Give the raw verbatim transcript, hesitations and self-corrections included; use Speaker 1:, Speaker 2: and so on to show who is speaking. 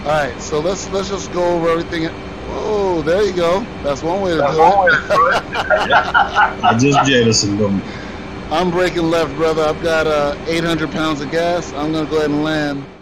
Speaker 1: All right, so let's let's just go over everything. Oh, there you go. That's one way to
Speaker 2: That's
Speaker 1: do
Speaker 2: one way
Speaker 1: it.
Speaker 2: to do it.
Speaker 3: I just jettisoned them.
Speaker 1: I'm braking left, brother. I've got uh, eight hundred pounds of gas. I'm gonna go ahead and land.